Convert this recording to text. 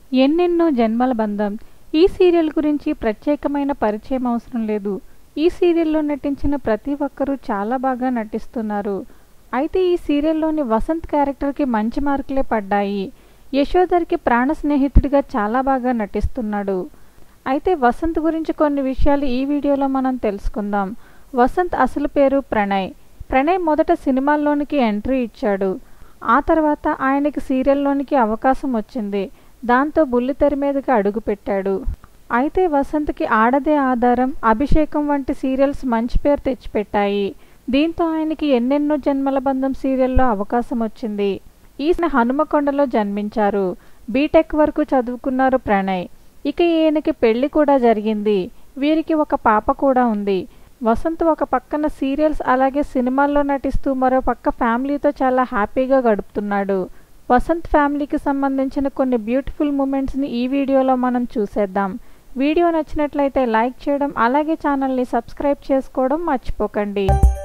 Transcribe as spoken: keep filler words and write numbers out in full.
ఎన్నెన్నో జన్మల బంధం. ఈ సీరియల్ గురించి ప్రత్యేకమైన పరిచయం అవసరం లేదు. ఈ సీరియల్లో నటించిన ప్రతి ఒక్కరూ చాలా బాగా నటిస్తున్నారు. అయితే ఈ సీరియల్లోని వసంత్ క్యారెక్టర్కి మంచి మార్కులే పడ్డాయి. యశోధర్కి ప్రాణ స్నేహితుడిగా చాలా బాగా నటిస్తున్నాడు. అయితే వసంత్ గురించి కొన్ని విషయాలు ఈ వీడియోలో మనం తెలుసుకుందాం. వసంత్ అసలు పేరు ప్రణయ్. ప్రణయ్ మొదట సినిమాల్లోనికి ఎంట్రీ ఇచ్చాడు. ఆ తర్వాత ఆయనకి సీరియల్లోనికి అవకాశం వచ్చింది. దాంతో బుల్లితెర మీదకి అడుగుపెట్టాడు. అయితే వసంత్కి ఆడదే ఆధారం, అభిషేకం వంటి సీరియల్స్ మంచి పేరు తెచ్చిపెట్టాయి. దీంతో ఆయనకి ఎన్నెన్నో జన్మల బంధం సీరియల్లో అవకాశం వచ్చింది. ఈయన హనుమకొండలో జన్మించారు. బీటెక్ వరకు చదువుకున్నారు ప్రణయ్. ఇక ఈయనకి పెళ్లి కూడా జరిగింది. వీరికి ఒక పాప కూడా ఉంది. వసంత్ ఒక పక్కన సీరియల్స్ అలాగే సినిమాల్లో నటిస్తూ మరో పక్క ఫ్యామిలీతో చాలా హ్యాపీగా గడుపుతున్నాడు. వసంత్ ఫ్యామిలీకి సంబంధించిన కొన్ని బ్యూటిఫుల్ మూమెంట్స్ని ఈ వీడియోలో మనం చూసేద్దాం. వీడియో నచ్చినట్లయితే లైక్ చేయడం అలాగే ఛానల్ని సబ్స్క్రైబ్ చేసుకోవడం మర్చిపోకండి.